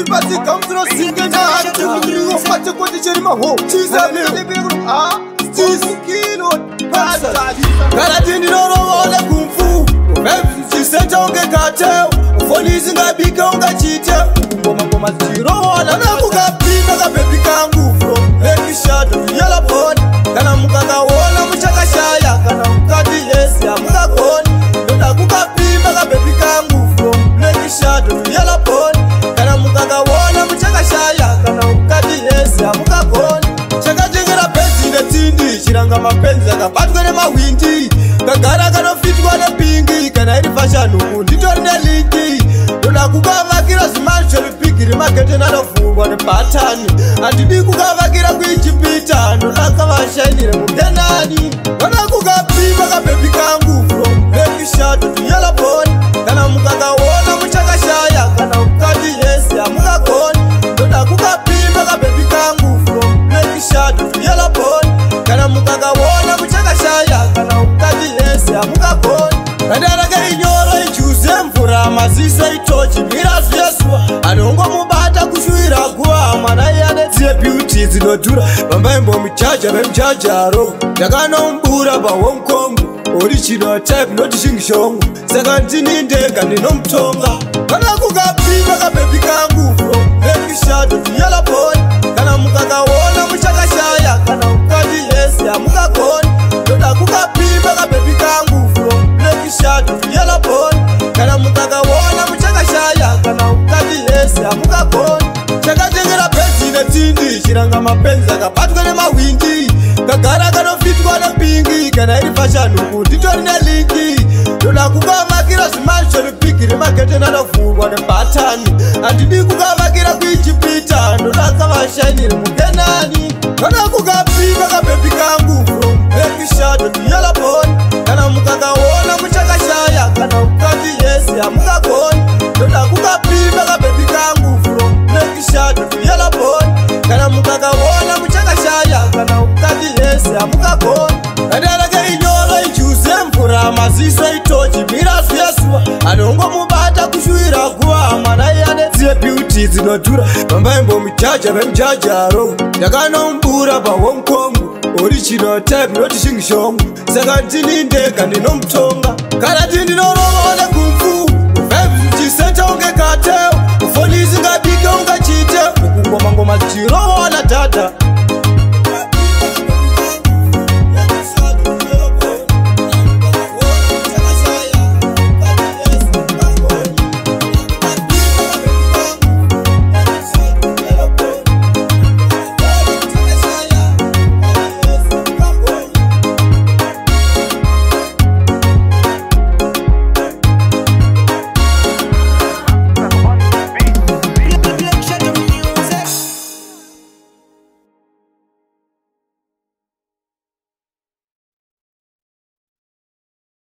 pasi kamsro singe na ringo fate kodi cheri maho chisa kilo kala tindi roro ole kumfu chiseta unge kateo ufonizi ngabika unga chiteo ngoma ziro wala nakukapinga kabebi kangu from heavy shadow yellow pond kana mukanga wona muchakashaya kana ukati yes ya mukakoni nakukapinga kabebi kangu from heavy shadow yellow pond kana mukanga wona muchakashaya kana ukati yes ya mukakoni chakajengera penzi netindi chiranga mapenzi akabatwa nemawindi kagara kanofitwa nepingi kana iri fashion nditori nelingi ndoda kukavakira zimanisho ripigiri makete nanofungwa nepatani handidi kukavakira kuijipita ndoda kavashainire mukenani ndoda kukapima kabebi kangu from heavy shadow to yellow pond kana mukakaona muchakashaya kana ukati yes hamukakoni ndoda kukapima kabebi kangu from heavy shadow to yellow pond kana mukakaona muchakashaya kana ukati yes hamukakoni kandaraka inyoro ichuze mvura maziso itochi mirazu yeswa anongo mubata kushuira kuwa mwana yanedziye beauty dzinodhura vambaimbo muchaja vemujajaro ndakanombura pahomkongo uri chino type noti shingishongo saka ndinindega ndinomutonga kana kukapima kabebi kangu from heavy shadow to yellow pond kana mukakaona muchakashaya kana ukati yes hamukakoni ndoda kukapima kabebi kangu from heavy shadow to yellow pond kana mukakaona muchakashaya kana ukati yes hamukakoni chakatengera penzi netindi chiranga mapenzi akabatwa nemawindi kagara kanofitwa nepingi kana iri fashion nditori nelingi ndoda kukavakira zimanisho ripigiri makete nanofungwa nepatani handidi kukavakira kuijipita ndoda kavashainire mukenani ndoda kukapima kabebi kangu from heavy shadow to yellow pond kana mukakaona muchakashaya kana ukati yes hamukakoni ndoda kukapima kabebi kangu from heavy shadow to yellow pond kana mukakaona muchakashaya kana ukati yes hamukakoni kandaraka inyoro ichuze mvura maziso itochi mirazu yeswa anongo mubata kushuira kuwa mwana yanedziye beauty dzinodhura vambaimbo mujaja vemujajaro ndakanombura pahomkongo uri chino type noti shingishongo saka ndinindega ndinomutonga kana tindinorovone kumfu chiseta unge kateo ufonizi ngabike ungachite ukungomangoma chiro